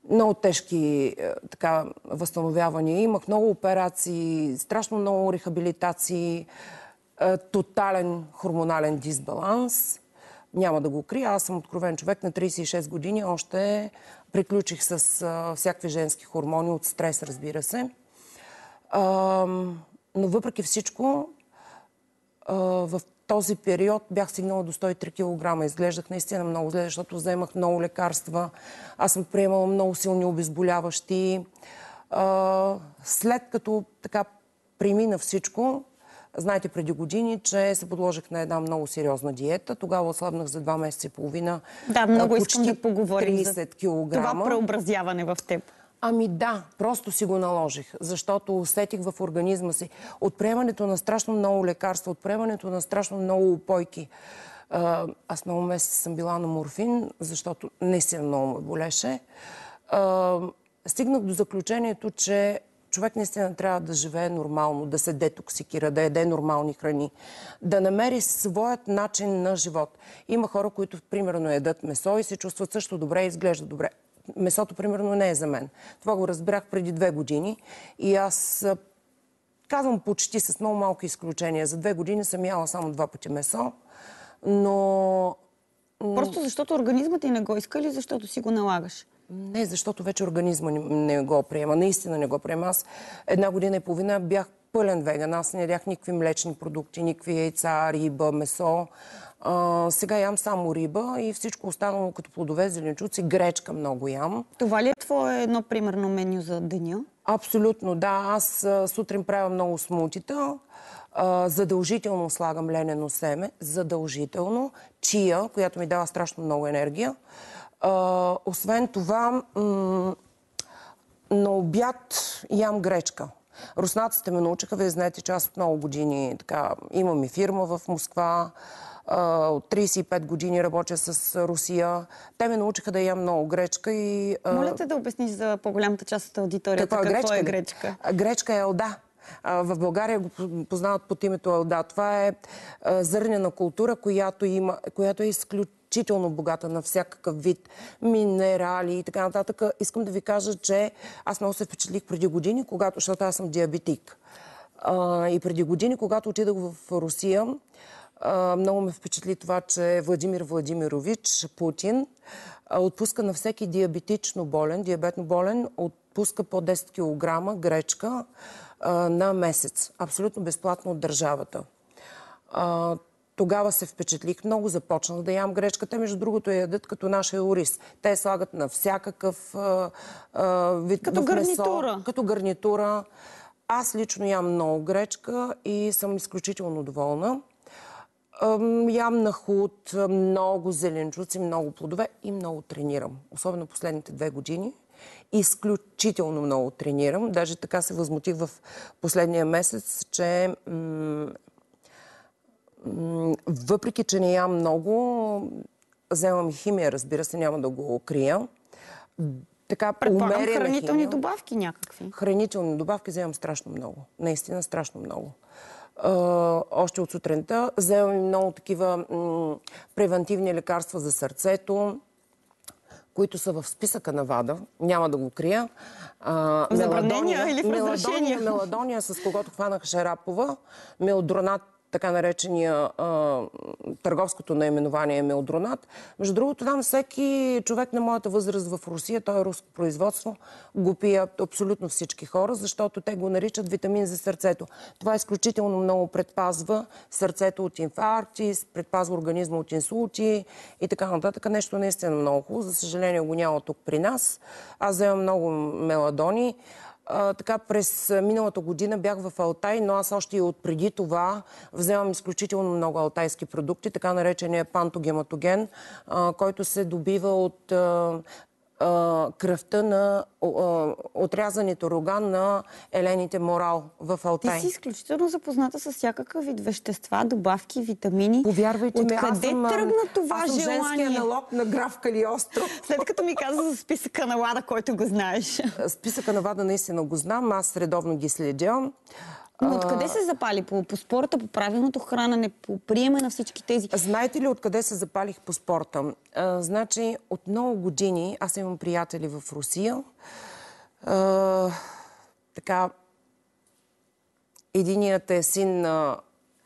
много тежки така, възстановявания. Имах много операции, страшно много рехабилитации, тотален хормонален дисбаланс. Няма да го крия. Аз съм откровен човек. На трийсет и шест години още приключих с а, всякакви женски хормони от стрес, разбира се. А, но въпреки всичко, а, в този период бях стигнала до сто и три килограма. Изглеждах наистина много зле, защото вземах много лекарства. Аз съм приемала много силни обезболяващи. А, след като така премина всичко, знаете преди години, че се подложих на една много сериозна диета. Тогава ослабнах за два месеца и половина. Да, много искам да поговорим трийсет килограма. Това преобразяване в теб. Ами да, просто си го наложих, защото усетих в организма си от приемането на страшно много лекарства, от приемането на страшно много упойки. Аз много месеци съм била на морфин, защото наистина много ме болеше. Стигнах до заключението, че човек наистина трябва да живее нормално, да се детоксикира, да яде нормални храни, да намери своят начин на живот. Има хора, които примерно ядат месо и се чувстват също добре и изглеждат добре. Месото, примерно, не е за мен. Това го разбрах преди две години и аз казвам почти с много малки изключения. За две години съм яла само два пъти месо, но... Просто защото организмът ти не го иска или защото си го налагаш? Не, защото вече организма не, не го приема. Наистина не го приема. Аз една година и половина бях пълен веган. Аз не ядях никакви млечни продукти, никакви яйца, риба, месо. А, сега ям само риба и всичко останало като плодове, зеленчуци, гречка много ям. Това ли е твое едно примерно меню за деня? Абсолютно, да. Аз а, сутрин правя много смутита. А, задължително слагам ленено семе. Задължително. Чия, която ми дава страшно много енергия. А, освен това, м- на обяд ям гречка. Руснаците ме научиха, вие знаете, че аз от много години така, имам и фирма в Москва. От трийсет и пет години работя с Русия. Те ме научиха да ям много гречка и... Моля те да обясниш за по-голямата част от аудиторията какво, какво е гречка. Гречка е елда. В България го познават под името елда. Това е зърнена култура, която, има, която е изключително богата на всякакъв вид минерали и така нататък. Искам да ви кажа, че аз много се впечатлих преди години, когато, защото аз съм диабетик. И преди години, когато отидах в Русия, много ме впечатли това, че Владимир Владимирович Путин отпуска на всеки диабетично болен, диабетно болен, отпуска по десет килограма гречка на месец. Абсолютно безплатно от държавата. Тогава се впечатлих много, започнах да ям гречка. Те, между другото, я ядат като нашия ориз. Те слагат на всякакъв а, а, вид като в гарнитура. Месо, като гарнитура. Аз лично ям много гречка и съм изключително доволна. Ям на худ, много зеленчуци, много плодове и много тренирам. Особено последните две години. Изключително много тренирам. Даже така се възмутих в последния месец, че м- м- въпреки, че не ям много, вземам и химия, разбира се, няма да го крия. Така, предполагам хранителни химия. добавки някакви. Хранителни добавки вземам страшно много. Наистина страшно много. Uh, още от сутринта. Вземам и много такива м- превентивни лекарства за сърцето, които са в списъка на ВАДА. Няма да го крия. Uh, Забранения или в разрешения? Меладония, меладония, с когото хванах Шарапова. Мелдронат, така наречения а, търговското наименование е Мелдронат. Между другото, там всеки човек на моята възраст в Русия, той е руско производство, го пият абсолютно всички хора, защото те го наричат витамин за сърцето. Това изключително много предпазва сърцето от инфаркти, предпазва организма от инсулти и така нататък. Нещо наистина много хубаво. За съжаление го няма тук при нас. Аз вземам много меладони. А, така, през миналата година бях в Алтай, но аз още и от преди това вземам изключително много алтайски продукти, така наречения пантогематоген, а, който се добива от а, а, кръвта на а, отрязаните рога на елените морал в Алтай. Ти си изключително запозната с всякакъв вид вещества, добавки, витамини. Повярвайте ми, аз съм, тръгна това аз съм желание? женския аналог на граф Калиостро. След като ми каза за списъка на ВАДА, който го знаеш. Списъка на ВАДА наистина го знам, аз редовно ги следя. Но откъде се запали? По, по спорта, по правилното хранене, по приема на всички тези... Знаете ли откъде се запалих по спорта? А, значи, от много години аз имам приятели в Русия. А, така, единият е син на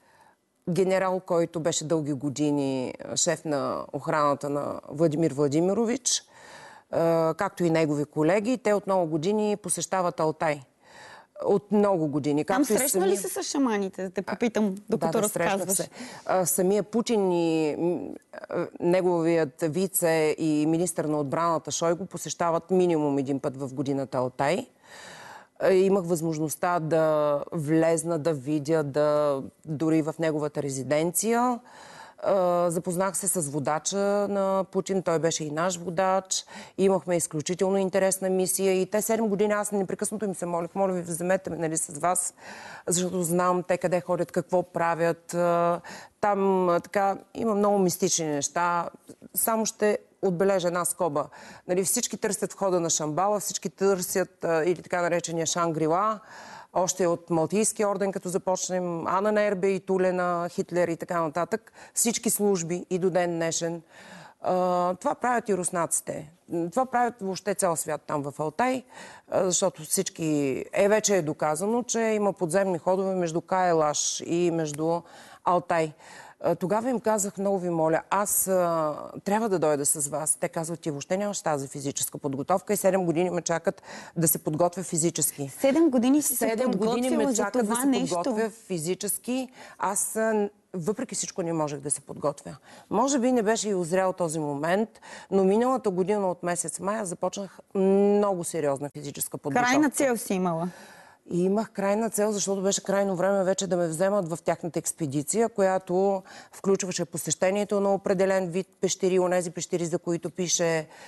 генерал, който беше дълги години шеф на охраната на Владимир Владимирович, а, както и негови колеги. Те от много години посещават Алтай. От много години. Там срещна сами... ли се с шаманите? Да те попитам, докато да, да, разказваш. Се. А, самия Путин и а, неговият вице и министър на отбраната Шойгу посещават минимум един път в годината Алтай. А, имах възможността да влезна, да видя, да дори в неговата резиденция. Uh, запознах се с водача на Путин, той беше и наш водач. Имахме изключително интересна мисия и те седем години аз непрекъснато им се молих. Моля ви, вземете ме, нали, с вас, защото знам те къде ходят, какво правят. Uh, там uh, така има много мистични неща. Само ще отбележа една скоба. Нали, всички търсят входа на Шамбала, всички търсят uh, или така наречения Шангрила. Още от Малтийския орден, като започнем, Ана Нербе и Тулена, Хитлер и така нататък. Всички служби и до ден днешен. Това правят и руснаците. Това правят въобще цял свят там в Алтай, защото всички... Е, вече е доказано, че има подземни ходове между Кайлаш и между Алтай. Тогава им казах, много ви моля, аз а, трябва да дойда с вас. Те казват, ти въобще нямаш тази физическа подготовка и седем години ме чакат да се подготвя физически. Седем години си се подготвила за това да се нещо. подготвя физически. Аз а, въпреки всичко не можех да се подготвя. Може би не беше и озрял този момент, но миналата година от месец май започнах много сериозна физическа подготовка. Крайна цел си имала. И имах крайна цел, защото беше крайно време вече да ме вземат в тяхната експедиция, която включваше посещението на определен вид пещери, онези пещери, за които пише е,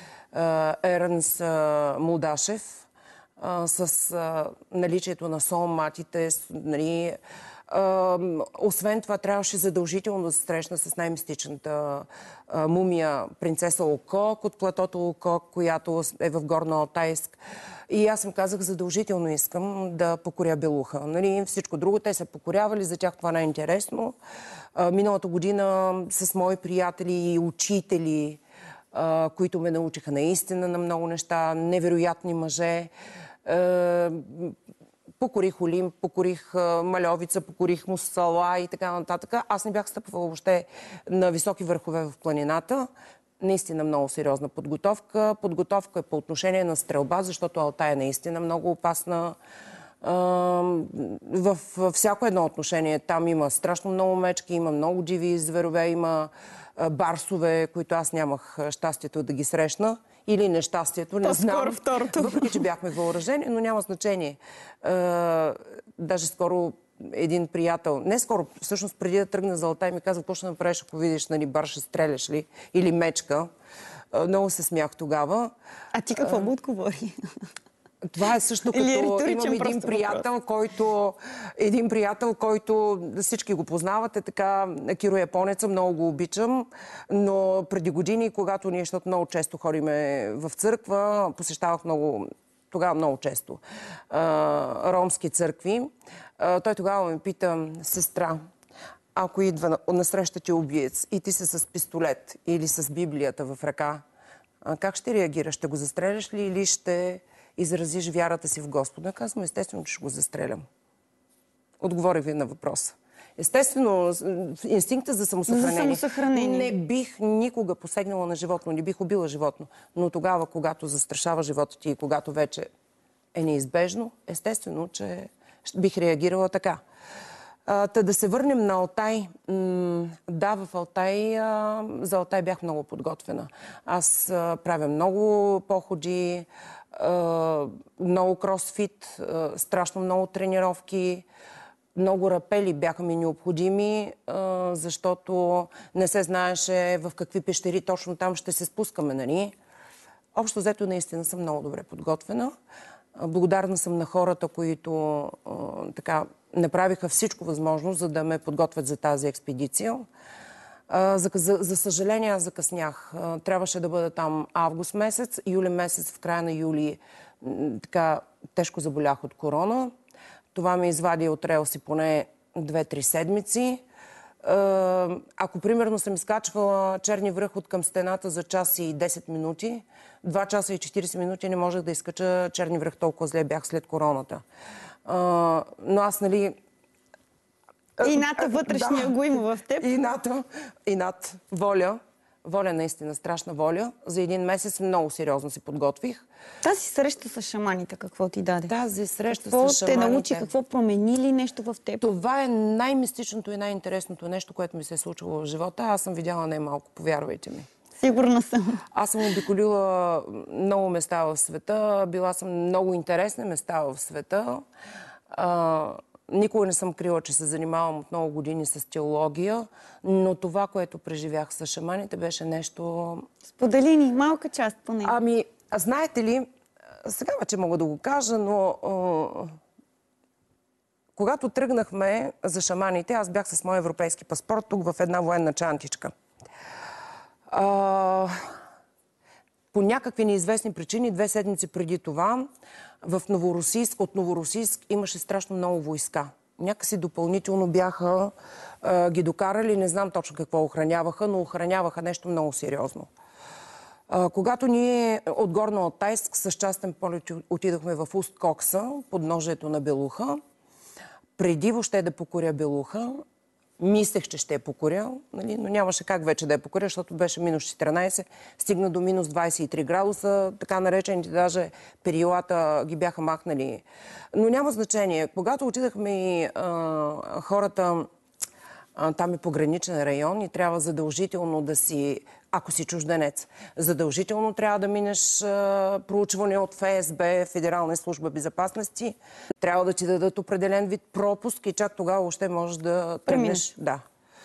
Ернс е, Мудашев, е, с е, наличието на солматите, нали. Uh, освен това, трябваше задължително да се срещна с най-мистичната uh, мумия принцеса Окок от платото Окок, която е в Горно Алтайск. И аз им казах, задължително искам да покоря Белуха. Нали, всичко друго те са покорявали, за тях това не е интересно. Uh, миналата година с мои приятели и учители, uh, които ме научиха наистина на много неща, невероятни мъже. Uh, Покорих Олимп, покорих Мальовица, покорих Мусала и така нататък. Аз не бях стъпвала въобще на високи върхове в планината. Наистина много сериозна подготовка. Подготовка е по отношение на стрелба, защото Алтай е наистина много опасна. В всяко едно отношение там има страшно много мечки, има много диви зверове, има барсове, които аз нямах щастието да ги срещна. Или нещастието, не знам. По-скоро второто. Въпреки, че бяхме въоръжени, но няма значение. Е, даже скоро един приятел, не скоро, всъщност преди да тръгна за Алтай, ми каза, какво ще направиш, ако видиш, нали, бар, ще стреляш ли? Или мечка. Е, много се смях тогава. А ти какво му отговори? Това е също като имам един приятел, който, един приятел, който всички го познавате, така, Киро Японеца, много го обичам, но преди години, когато ние, защото много често ходиме в църква, посещавах много, тогава много често, а, ромски църкви, а, той тогава ме пита, сестра, ако идва насреща ти убиец и ти си с пистолет или с Библията в ръка, а, как ще реагираш? Ще го застреляш ли или ще изразиш вярата си в Господа? Казвам, естествено, че ще го застрелям. Отговорих ви на въпроса. Естествено, инстинкта за самосъхранение. За самосъхранение. Не бих никога посегнала на животно, не бих убила животно. Но тогава, когато застрашава живота ти и когато вече е неизбежно, естествено, че бих реагирала така. Та да се върнем на Алтай. Да, в Алтай, за Алтай бях много подготвена. Аз правя много походи, много кросфит, страшно много тренировки, много рапели бяха ми необходими, защото не се знаеше в какви пещери точно там ще се спускаме, нали? Общо взето наистина съм много добре подготвена. Благодарна съм на хората, които така направиха всичко възможно, за да ме подготвят за тази експедиция. За, за, за съжаление, аз закъснях. Трябваше да бъда там август месец, юли месец, в края на юли така тежко заболях от корона. Това ме извади от релси поне две-три седмици. Ако примерно съм изкачвала Черни връх от към стената за час и десет минути, два часа и четирийсет минути не можех да изкача Черни връх, толкова зле бях след короната. Но аз, нали... Ината вътрешния да, го има в теб. Ината, инат, воля. Воля, наистина, страшна воля. За един месец много сериозно се подготвих. Тази среща с шаманите, какво ти даде? Тази среща какво с шаманите... те научи, какво промени ли нещо в теб? Това е най-мистичното и най-интересното нещо, което ми се е случило в живота. Аз съм видяла най-малко, повярвайте ми. Сигурна съм. Аз съм обиколила много места в света. Била съм много интересни места в света. А, никога не съм крила, че се занимавам от много години с теология, но това, което преживях с шаманите, беше нещо... Сподели ни малка част поне. Ами, знаете ли, сега вече мога да го кажа, но а, когато тръгнахме за шаманите, аз бях с моя европейски паспорт тук в една военна чантичка. А, по някакви неизвестни причини, две седмици преди това, в Новоросийск, от Новоросийск имаше страшно много войска. Някакси допълнително бяха а, ги докарали, не знам точно какво охраняваха, но охраняваха нещо много сериозно. А, когато ние от Горно Алтайск с частен полет отидохме в Уст-Кокса, подножието на Белуха, преди въобще да покоря Белуха, мислех, че ще я покоря, нали? Но нямаше как вече да я покоря, защото беше минус четиринайсет, стигна до минус двайсет и три градуса, така наречените даже перилата ги бяха махнали. Но няма значение. Когато отидахме и а, хората, а, там е пограничен район и трябва задължително да си, ако си чужденец, задължително трябва да минеш а, проучване от Ф С Б, Федерална служба безопасности. Трябва да ти дадат определен вид пропуск и чак тогава още можеш да тръгнеш. Да.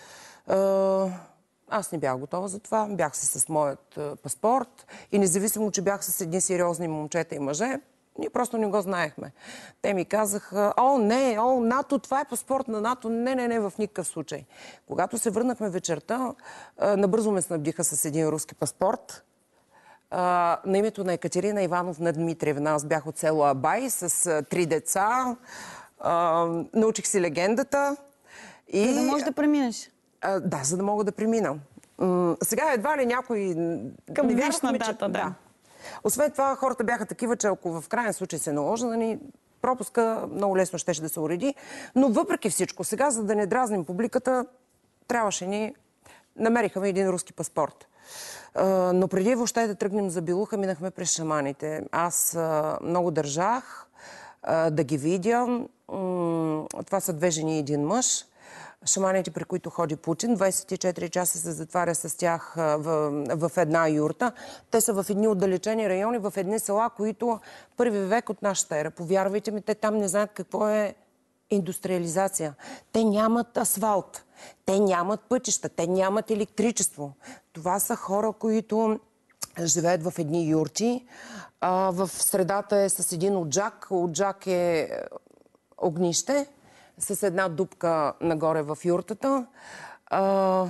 А, аз не бях готова за това. Бях си с моят а, паспорт и независимо, че бях с едни сериозни момчета и мъже, ние просто не го знаехме. Те ми казаха, о, не, о, НАТО, това е паспорт на НАТО. Не, не, не, в никакъв случай. Когато се върнахме вечерта, набързо ме снабдиха с един руски паспорт. На името на Екатерина Ивановна Дмитриевна. Аз бях от село Абай с три деца. Научих си легендата. И... За да можеш да преминеш. Да, за да мога да премина. Сега едва ли някой... Към днешна дата, да. Освен това, хората бяха такива, че ако в крайен случай се наложи, нали, пропуска много лесно щеше да се уреди. Но въпреки всичко, сега, за да не дразним публиката, трябваше ни... Намерихме един руски паспорт. Но преди въобще да тръгнем за Белуха, минахме през шаманите. Аз много държах да ги видя. Това са две жени и един мъж. Шаманите, при които ходи Путин, двайсет и четири часа се затваря с тях в, в една юрта. Те са в едни отдалечени райони, в едни села, които първи век от нашата ера. Повярвайте ми, те там не знаят какво е индустриализация. Те нямат асфалт, те нямат пътища, те нямат електричество. Това са хора, които живеят в едни юрти. А, в средата е с един оджак. Оджак е огнище с една дупка нагоре в юртата. А,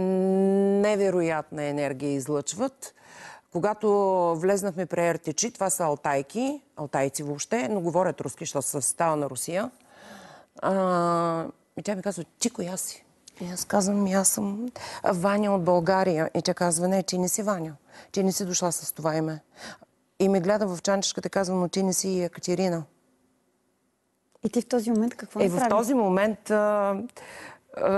невероятна енергия излъчват. Когато влезнахме при Ертичи, това са алтайки, алтайци въобще, но говорят руски, защото са в състава на Русия. А, и тя ми казва, ти коя си? И аз казвам, аз съм Ваня от България. И тя казва, не, ти не си Ваня. Ти не си дошла с това име. И ме гледа в чанчешката и казва, но ти не си Екатерина. И ти в този момент какво е, направи? В този момент а, а,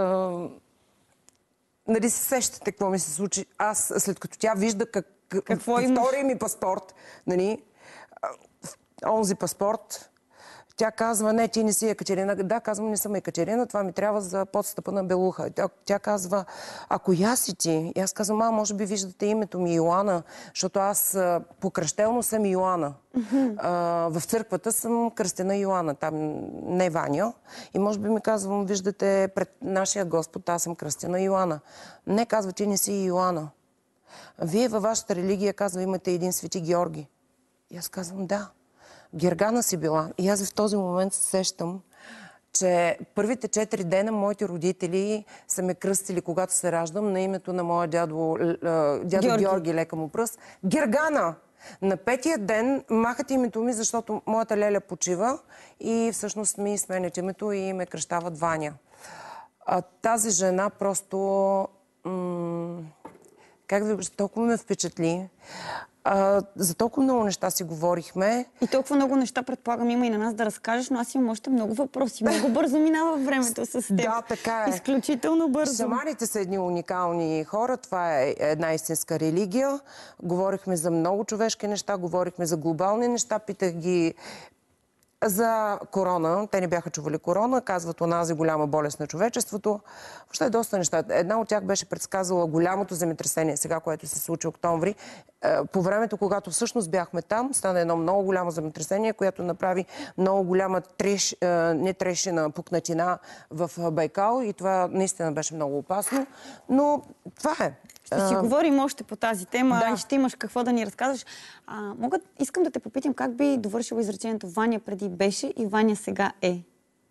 нали се сещате какво ми се случи. Аз, след като тя вижда как, какво втория ми паспорт, нали, онзи паспорт, тя казва, не, ти не си Екатерина. Да, казвам, не съм Екатерина, това ми трябва за подстъпа на Белуха. Тя, тя казва, а коя си ти? И аз казвам, а, може би виждате името ми Йоана, защото аз а, покръщелно съм Йоана. Mm-hmm. А, в църквата съм кръстена Йоана, там не Ваня. И може би ми казвам, виждате пред нашия Господ, аз съм кръстена Йоана. Не, казва, ти не си Йоана. Вие във вашата религия, казва, имате един свети Георги. И аз казвам, да. Гергана си била. И аз в този момент се сещам, че първите четири дена моите родители са ме кръстили, когато се раждам, на името на моя дядо, дядо Георги, Георги лека му пръст. Гергана! На петия ден махат името ми, защото моята леля почива и всъщност ми сменят името и ме кръщават Ваня. А, тази жена просто... М- как да ви кажа, толкова ме впечатли. А, за толкова много неща си говорихме. И толкова много неща, предполагам, има и на нас да разкажеш, но аз имам още много въпроси. Много бързо минава времето с теб. Да, така е. Изключително бързо. Шаманите са едни уникални хора. Това е една истинска религия. Говорихме за много човешки неща, говорихме за глобални неща. Питах ги за корона. Те не бяха чували корона. Казват, онази голяма болест на човечеството. Въобще доста неща. Една от тях беше предсказала голямото земетресение, сега, което се случи октомври. По времето, когато всъщност бяхме там, стана едно много голямо земетресение, което направи много голяма треш, не трешина, пукнатина в Байкал и това наистина беше много опасно. Но това е. Ще си говорим още по тази тема Да. и ще имаш какво да ни разказваш. А, мога, искам да те попитам как би довършила изречението Ваня преди беше и Ваня сега е.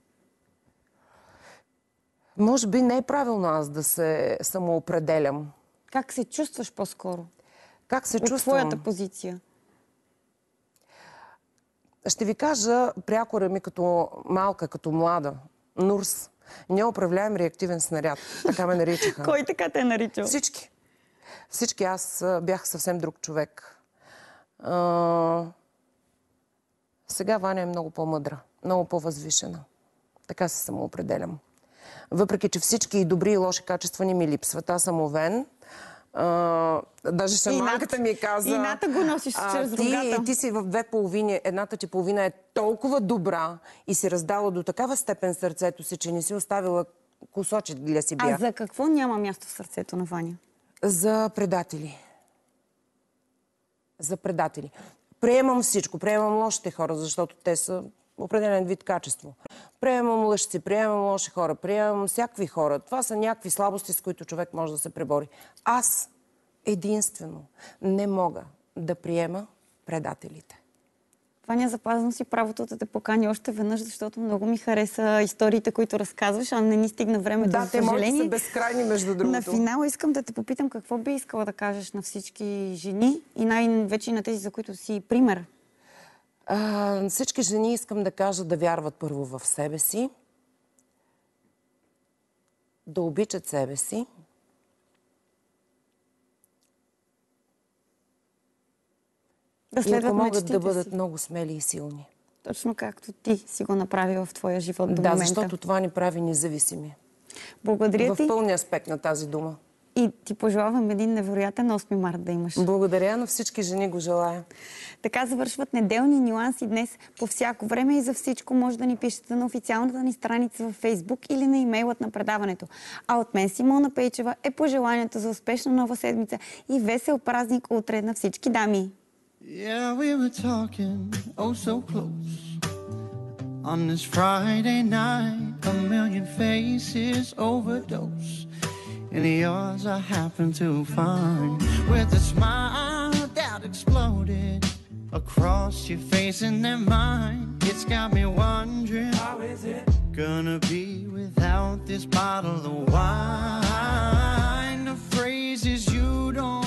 Може би не е правилно аз да се самоопределям. Как се чувстваш по-скоро? Как се От чувствам? твоята позиция? Ще ви кажа прякора ми като малка, като млада. Нурс. Неуправляем реактивен снаряд. Така ме наричаха. Кой така те е наричал? Всички. Всички. Аз а, бях съвсем друг човек. А... Сега Ваня е много по-мъдра, много по-възвишена. Така се самоопределям. Въпреки че всички и добри и лоши качества не ми липсват. Аз съм овен. Uh, даже шаманката ми каза... Ината го носиш а, чрез ти, рогата. ти си в две половини. Едната ти половина е толкова добра и си раздала до такава степен сърцето си, че не си оставила кусочек для си бях. А за какво няма място в сърцето на Ваня? За предатели. За предатели. Приемам всичко. Приемам лошите хора, защото те са определен вид качество. Приемам лъжци, приемам лоши хора, приемам всякакви хора. Това са някакви слабости, с които човек може да се пребори. Аз единствено не мога да приема предателите. Ваня, запазно си правото да те покани още веднъж, защото много ми хареса историите, които разказваш, а не ни стигна времето, Да, за те съжаление. може да са безкрайни, между другото. На финала искам да те попитам какво би искала да кажеш на всички жени и най-вече и на тези, за които си пример. А, всички жени искам да кажа да вярват първо в себе си, да обичат себе си, Да и следват ако могат мечтите да бъдат си. много смели и силни. Точно както ти си го направи в твоя живот до Да, момента. защото това ни прави независими. Благодаря В ти пълния аспект на тази дума. и ти пожелавам един невероятен осми март да имаш. Благодаря, на всички жени го желая. Така завършват неделни нюанси днес. По всяко време и за всичко може да ни пишете на официалната ни страница във Фейсбук или на имейлът на предаването. А от мен Симона Пейчева е пожеланието за успешна нова седмица и весел празник утре на всички дами. Yeah, we were talking oh so close on this Friday night. A million faces overdose, and yours I happened to find with a smile that exploded across your face and then mine. It's got me wondering, how is it gonna be without this bottle of wine? The phrases you don't